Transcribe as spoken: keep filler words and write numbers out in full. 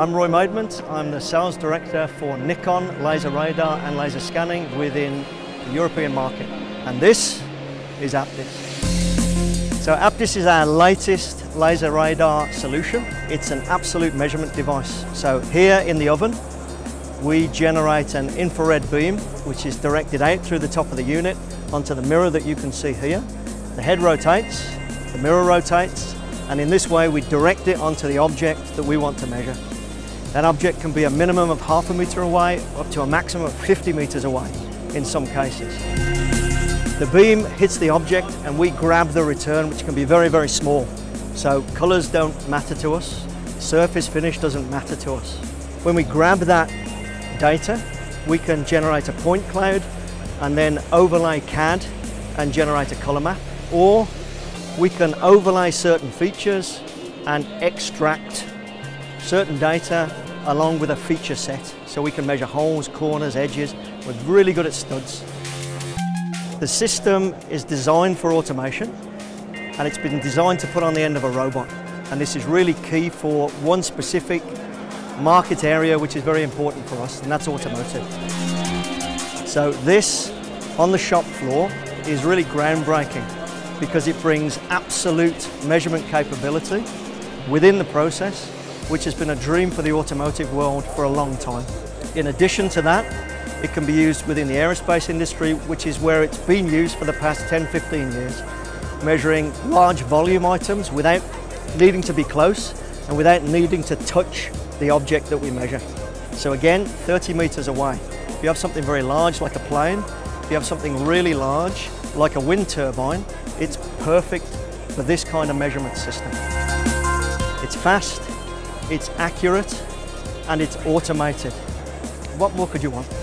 I'm Roy Maidment. I'm the Sales Director for Nikon Laser Radar and Laser Scanning within the European market. And this is Aptis. So Aptis is our latest laser radar solution. It's an absolute measurement device. So here in the oven, we generate an infrared beam which is directed out through the top of the unit onto the mirror that you can see here. The head rotates, the mirror rotates, and in this way we direct it onto the object that we want to measure. That object can be a minimum of half a metre away up to a maximum of fifty metres away in some cases. The beam hits the object and we grab the return, which can be very, very small. So colours don't matter to us, surface finish doesn't matter to us. When we grab that data, we can generate a point cloud and then overlay C A D and generate a colour map, or we can overlay certain features and extract certain data along with a feature set. So we can measure holes, corners, edges. We're really good at studs. The system is designed for automation and it's been designed to put on the end of a robot. And this is really key for one specific market area which is very important for us, and that's automotive. So this on the shop floor is really groundbreaking because it brings absolute measurement capability within the process, which has been a dream for the automotive world for a long time. In addition to that, it can be used within the aerospace industry, which is where it's been used for the past ten, fifteen years, measuring large volume items without needing to be close and without needing to touch the object that we measure. So again, thirty metres away. If you have something very large like a plane, if you have something really large like a wind turbine, it's perfect for this kind of measurement system. It's fast, it's accurate, and it's automated. What more could you want?